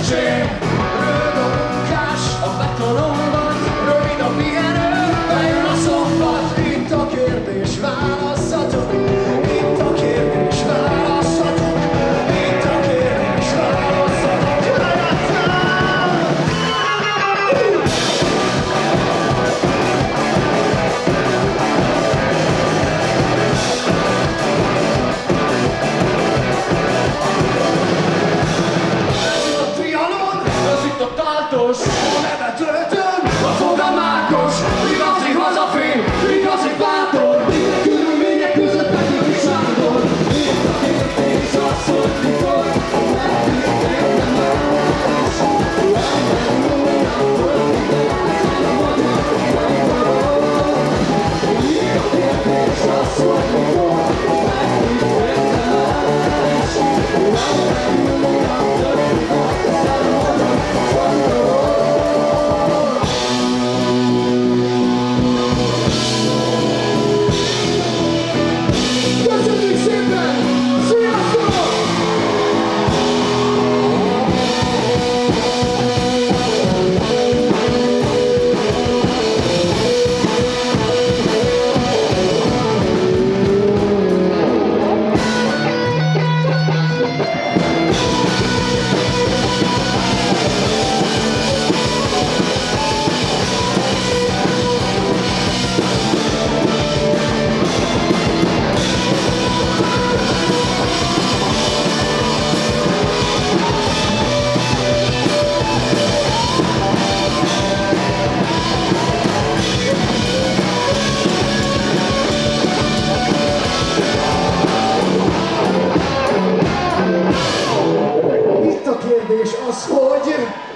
szerencsém. Rövid a munkás a betonomban, rövid a pihenő, bejön a szombat. Itt a kérdés, választhatok. Itt a kérdés, választhatok. Itt a kérdés, választhatok. Tartós, a nevet öltöm, a fogam Ákos, igazi hazafény, igazi bátor, minden körülmények között megjövi Sándor. Itt a kérdés az, hogy mikor, megtűnik nem más. Itt a kérdés az, hogy mikor, megtűnik nem kérdés az, hogy